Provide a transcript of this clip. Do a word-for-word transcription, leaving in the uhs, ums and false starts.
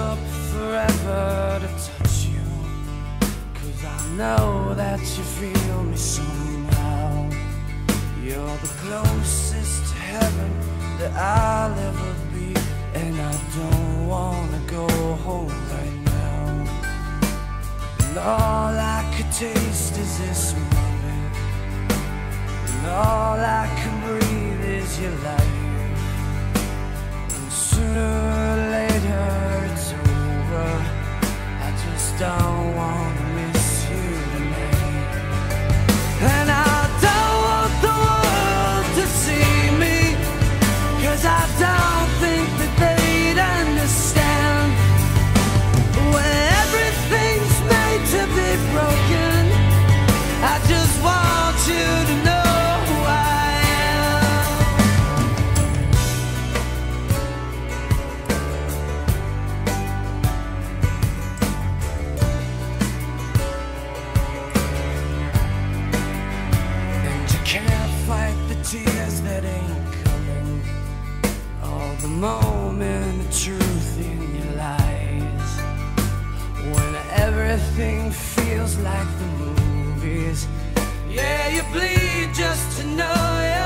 up forever to touch you, 'cause I know that you feel me somehow. You're the closest to heaven that I'll ever be, and I don't wanna go home right now. And all I could taste is this moment, and all I can breathe is your light. And sooner or later it's over, I just don't wanna miss you tonight. And I don't want the world to see me, 'cause I don't think that they'd understand. When everything's made to be broken, I just want you to know who I am. And you can't fight the tears that ain't coming, all the moment of truth in your lies. When everything feels like the movies, yeah, you bleed just to know